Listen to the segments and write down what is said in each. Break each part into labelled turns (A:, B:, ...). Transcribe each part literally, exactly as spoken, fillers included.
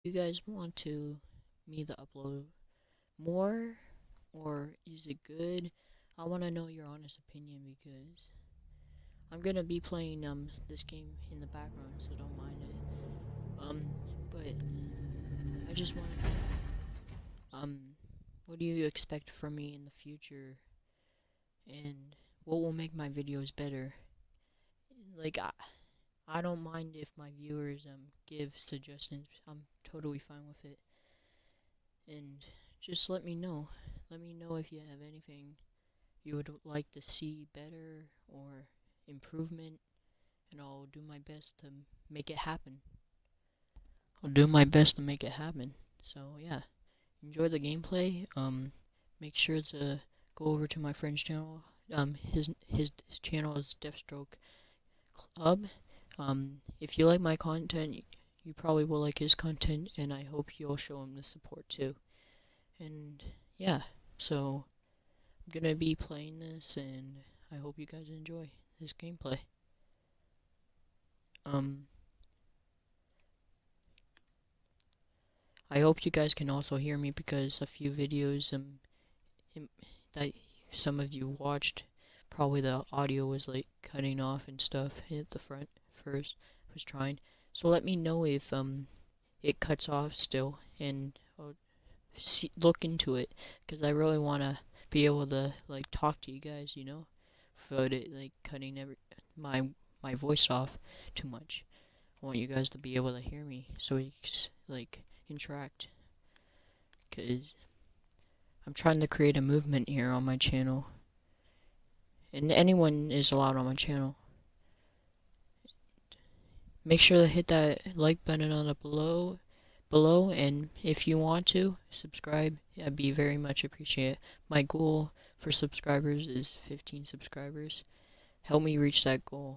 A: You guys want to me to upload more, or is it good? I want to know your honest opinion because I'm gonna be playing um this game in the background, so don't mind it. Um, but I just want to know, um, what do you expect from me in the future, and what will make my videos better? Like I, I don't mind if my viewers um give suggestions. I'm totally fine with it. And just let me know. Let me know if you have anything you would like to see better or improvement, and I'll do my best to make it happen. I'll do my best to make it happen. So yeah, enjoy the gameplay. Um, make sure to go over to my friend's channel. Um, his his, his channel is Deathstroke Club. Um, if you like my content, you, you probably will like his content, and I hope you'll show him the support too. And yeah, so I'm gonna be playing this, and I hope you guys enjoy this gameplay. Um, I hope you guys can also hear me because a few videos um that some of you watched, probably the audio was like cutting off and stuff at the front first. I was trying, so let me know if um it cuts off still, and I'll see, look into it because I really wanna be able to like talk to you guys, you know, without it like cutting every my my voice off too much. I want you guys to be able to hear me so we like interact, because I'm trying to create a movement here on my channel, and anyone is allowed on my channel. Make sure to hit that like button on the below below, and if you want to subscribe, I'd be very much appreciated. My goal for subscribers is fifteen subscribers. Help me reach that goal.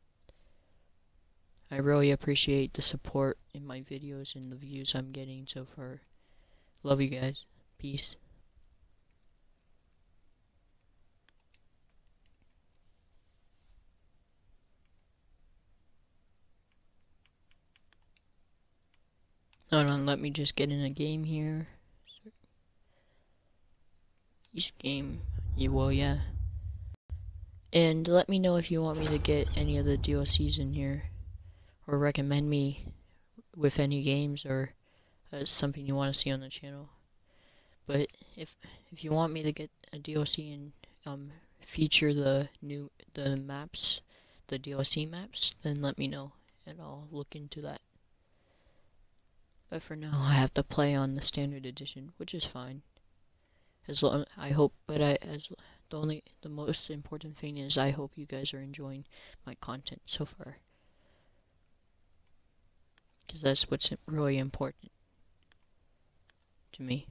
A: I really appreciate the support in my videos and the views I'm getting so far. Love you guys. Peace. Hold on, let me just get in a game here. East game. Yeah, well, yeah. And let me know if you want me to get any of the D L Cs in here, or recommend me with any games, or uh, something you want to see on the channel. But if if you want me to get a D L C and um feature the new the maps, the D L C maps, then let me know and I'll look into that. But for now, I have to play on the standard edition, which is fine. As long I hope, but I as the only the most important thing is I hope you guys are enjoying my content so far, because that's what's really important to me.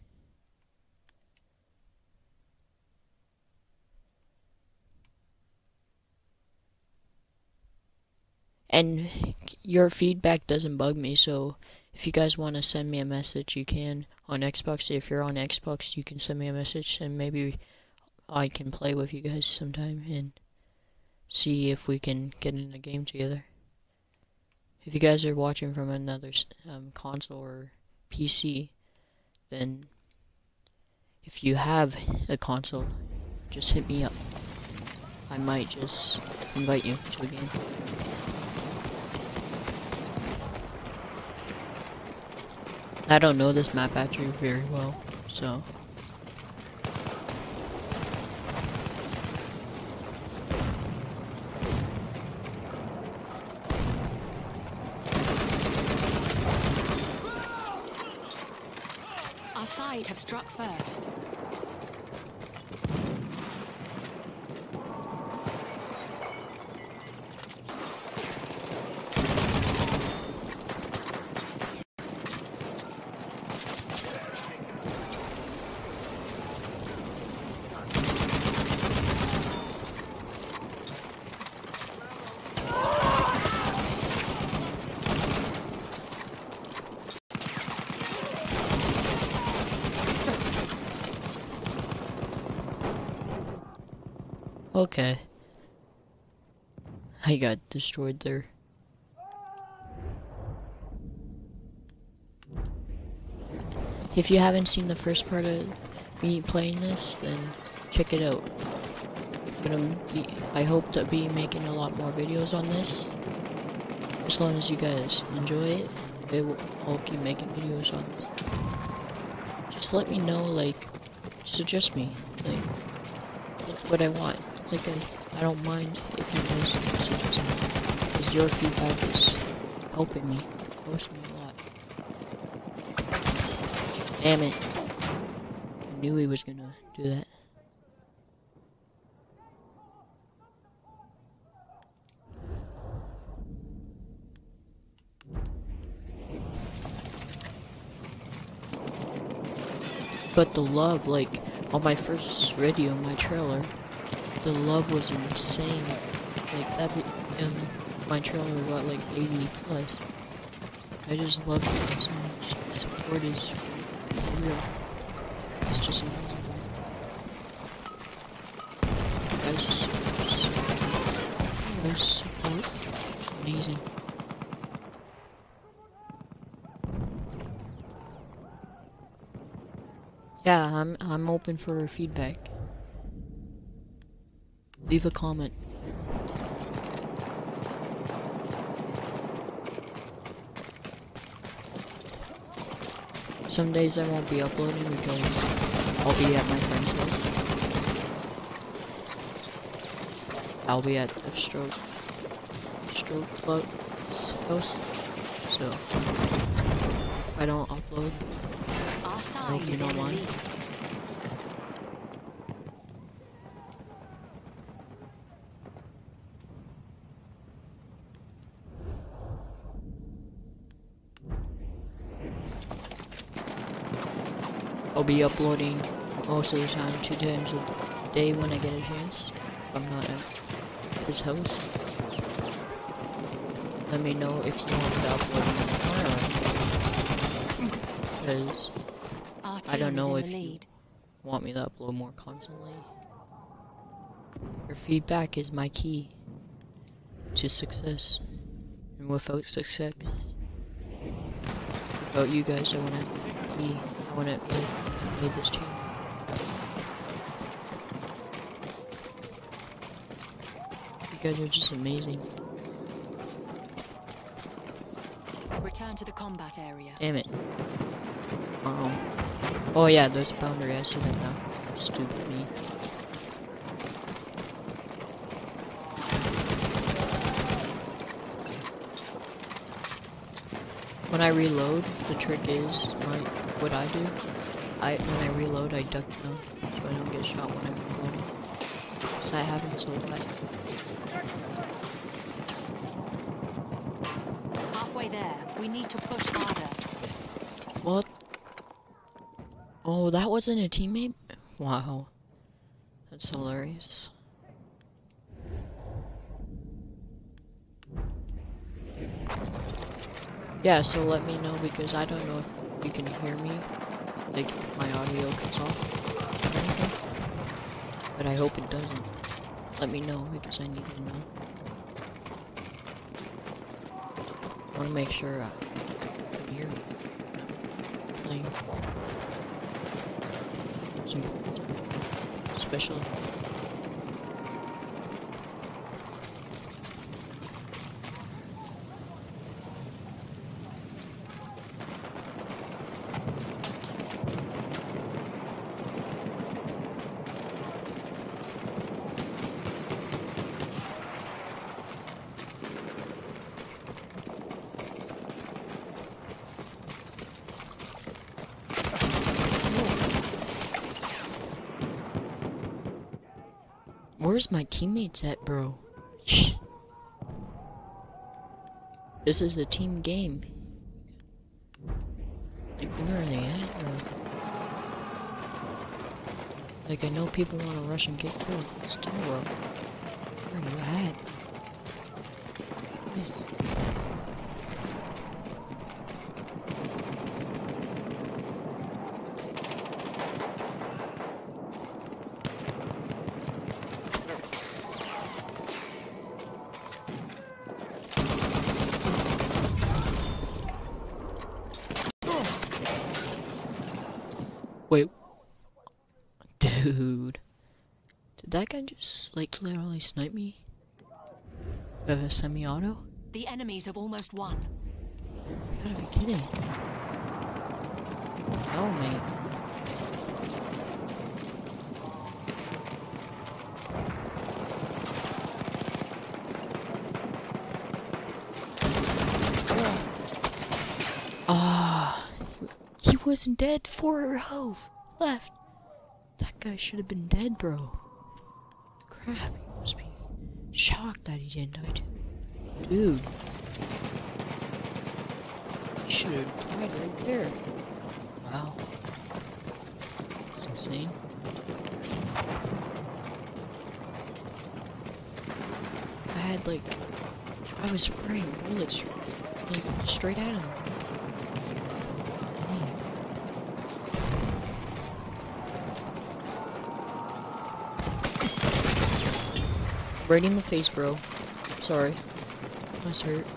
A: And your feedback doesn't bug me, so if you guys want to send me a message, you can on Xbox. If you're on Xbox, you can send me a message, and maybe I can play with you guys sometime and see if we can get in a game together. If you guys are watching from another um, console or P C, then if you have a console, just hit me up. I might just invite you to a game. I don't know this map actually very well, so
B: our side have struck first.
A: okay. I got destroyed there. if you haven't seen the first part of me playing this, then check it out. I'm gonna be, I hope to be making a lot more videos on this. As long as you guys enjoy it, it will, I'll keep making videos on this. Just let me know, like, suggest me, like, that's what I want. Like, I, I don't mind if you guys suggest me, because your feedback is helping me, helps me a lot. Damn it. I knew he was gonna do that. But the love, like, on my first video, my trailer, the love was insane. Like, that, um, my trailer got like eighty plus. I just love it so much. The support is real. It's just amazing. Guys, just, guys, support. It's amazing. Yeah, I'm I'm open for feedback. Leave a comment. Some days I won't be uploading because I'll be at my friend's house. I'll be at the stroke stroke club's house. So if I don't upload, I hope you don't mind. I'll be uploading most of the time, two times a day when I get a chance. If I'm not at his house. Let me know if you want to upload tomorrow. Because I don't know if you want me to upload more constantly. Your feedback is my key to success. And without success, without you guys, I wanna be, I wanna be, made this channel. You guys are just amazing.
B: Return to the combat area.
A: Damn it. Um. Oh yeah, there's a boundary. I see that now. Stupid me. When I reload, the trick is, my, what I do, I when I reload, I duck down so I don't get shot when I'm reloading. Because I haven't so bad.
B: Halfway there. We need to push harder.
A: What? Oh, that wasn't a teammate? Wow. That's hilarious. Yeah, so let me know because I don't know if you can hear me. Like, if my audio cuts off or anything. But I hope it doesn't. Let me know because I need to know. I want to make sure I can hear me. Playing. It's important. Especially. Where's my teammates at, bro? Shh. This is a team game. Like, where are they at, bro? Like, I know people want to rush and get killed, but still, bro. Where are you at? Wait, dude. Did that guy just, like, literally snipe me? With a semi-auto?
B: The enemies have almost won.
A: You gotta be kidding. No, mate. Ah, he wasn't dead. Four health left. That guy should have been dead, bro. Crap, he must be shocked that he didn't die too. Dude. He should have died right there. Wow. That's insane. I had like, I was spraying bullets like straight at him. Insane. Right in the face, bro. Sorry. I was hurt.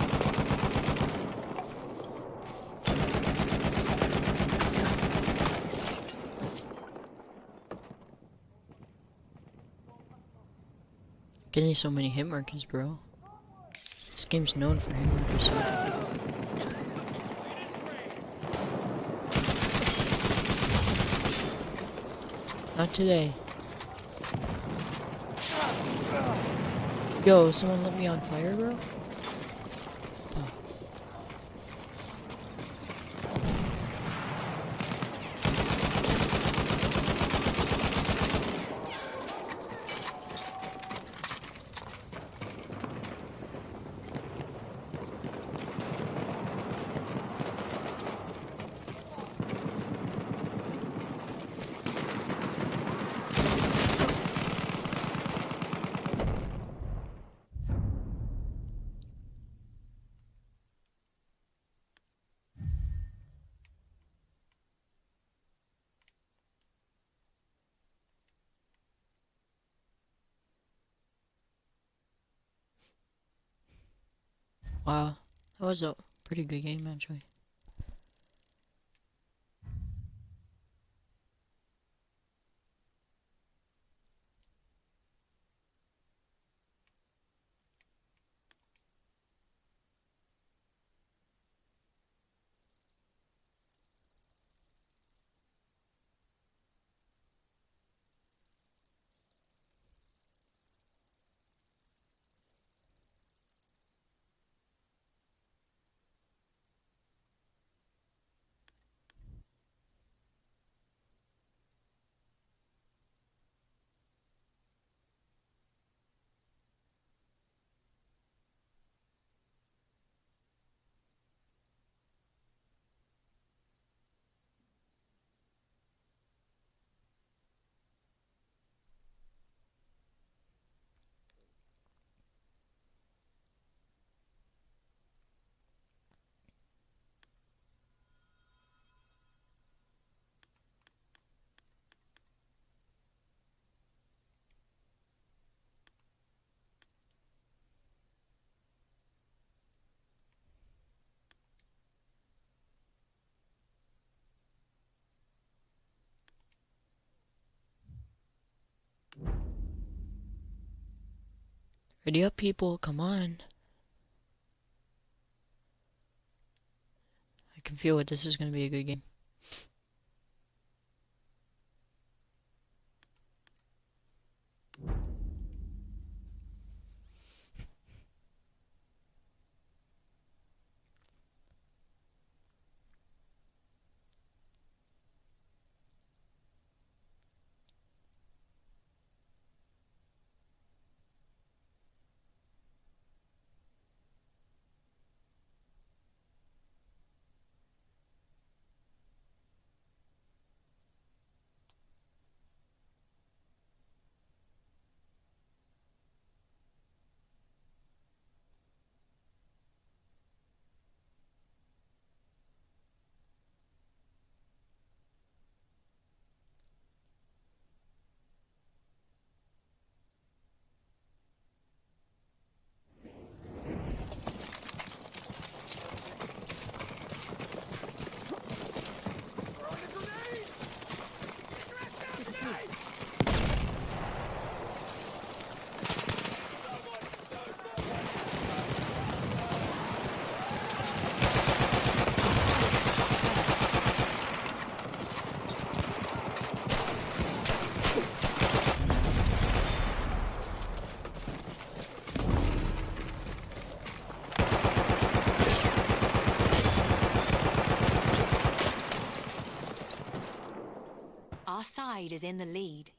A: Getting so many hit markers, bro. This game's known for hit markers. Not today. Yo, someone lit me on fire, bro? Oh. Wow, that was a pretty good game, actually. Ready up, people, come on. I can feel it, this is gonna be a good game.
B: Our side is in the lead.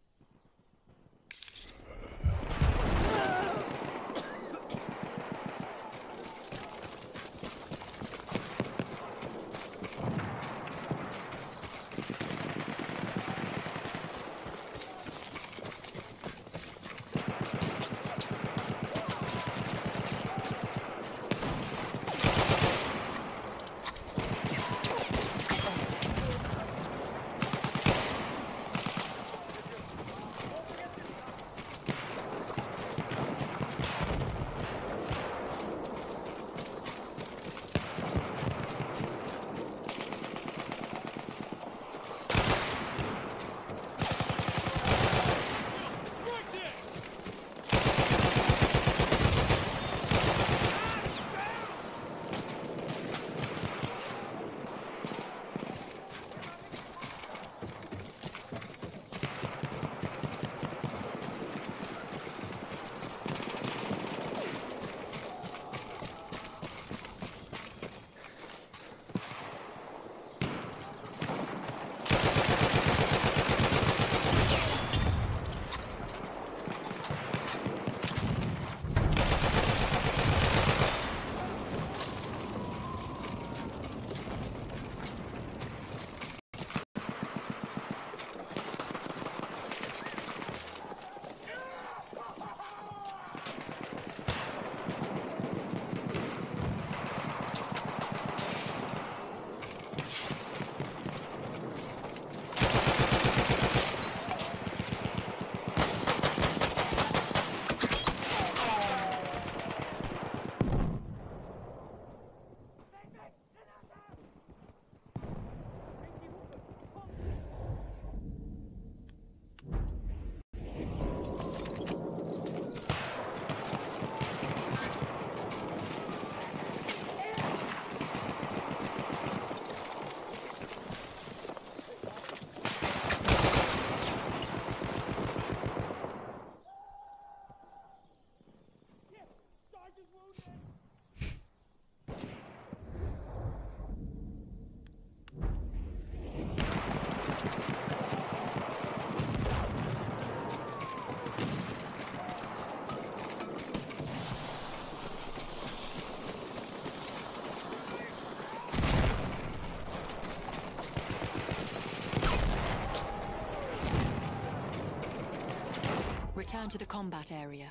B: Return to the combat area.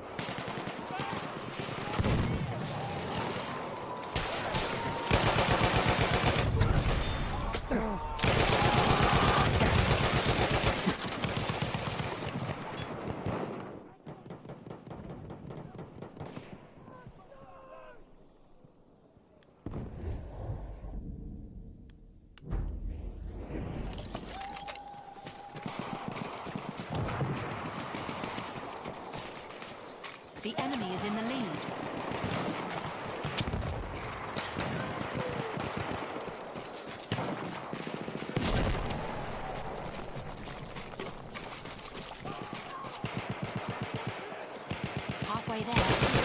B: The enemy is in the lead. Halfway there.